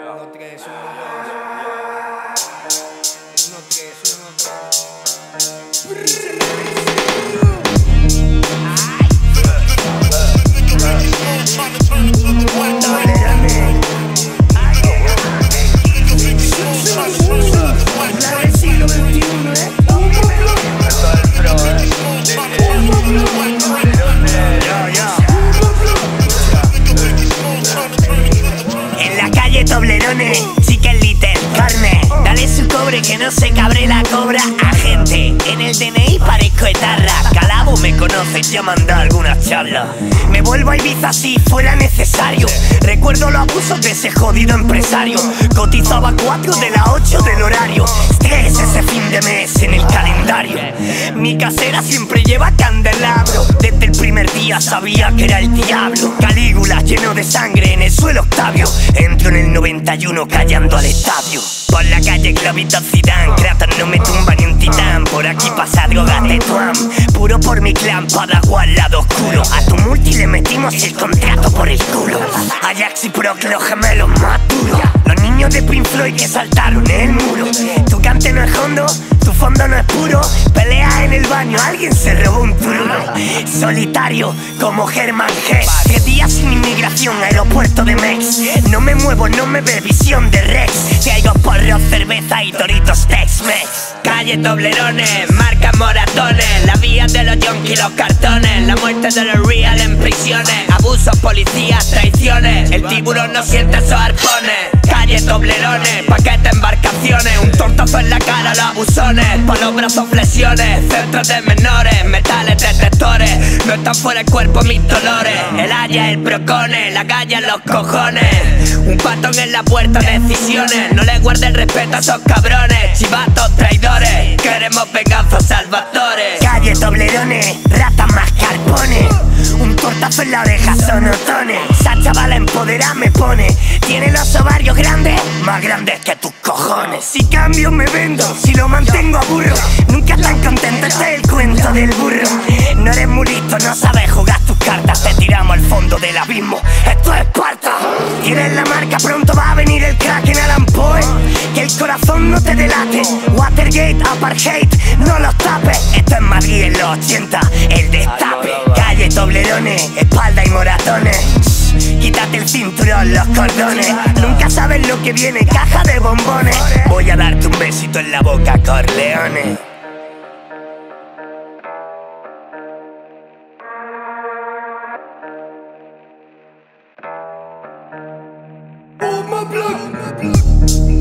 1, 3, 1, 2. 1, 3, 1, 3. En la calle Toblerones, chicken little, carne. Dale su cobre que no se cabre la cobra. Agente, en el DNI parezco etarra. Calabo me conoce, ya manda algunas charlas. Me vuelvo a Ibiza si fuera necesario. Recuerdo los abusos de ese jodido empresario. Cotizaba 4 de las 8 del horario. Estrés ese fin de mes en el calendario. Mi casera siempre lleva candelabro. Desde el primer día sabía que era el diablo. Calígula lleno de sangre en el suelo Octavio. Entro en el 91 callando al estadio. Por la calle Globito Zidane, Kratos no me tumba ni un titán. Por aquí pasa drogas de Tuam, puro por mi clan, Padawan lado oscuro. A tu multi le metimos el contrato por el culo. Ajax y Proc, los gemelos más duros. Los niños de Pink Floyd que saltaron el muro. Tu cante no es hondo, tu fondo no es puro. Pelea en el baño, alguien se robó un turno. Solitario como Germán Hess. 3 días sin inmigración, aeropuerto de Mex. No me muevo, no me ve visión de Rex. Traigo porro, cerveza y toritos Tex-Mex. Calle Toblerones, marcas moratones. La vía de los yonkis, los cartones. La muerte de los real en prisiones. Abusos, policías, traiciones. El tiburón no siente esos arpones. Calle Toblerones, paquete embarcaciones. Un tortazo en la cara a los abusones. Pa' los brazos flexiones, centros de menores. Metales detectores, no están fuera el cuerpo mis dolores. El haya, el procone, la calle en los cojones. Un patón en la puerta, decisiones. No le guarde el respeto a esos cabrones. Chivatos traidores, queremos venganza salvadores. Calle Toblerones, ratas más carpones. Un tortazo en la oreja son otones. Esa chavala empoderada me pone. Tiene los ovarios grandes, más grandes que tus cojones. Si cambio me vendo, si lo mantengo aburro. Nunca tan contento, este es el cuento del burro. No eres muy listo, no sabes jugar tus cartas. Te tiramos al fondo del abismo, esto es Esparta. Tienes la marca, pronto va a venir el crack en Alan Poe. Que el corazón no te delate. Watergate, Apartheid, no los tapes. Esto es Madrid en los 80, el destape. Calle Toblerones, espalda y moratones. Quítate el cinturón, los cordones. Nunca sabes lo que viene, caja de bombones. Voy a darte un besito en la boca, Corleone. Oh my blood.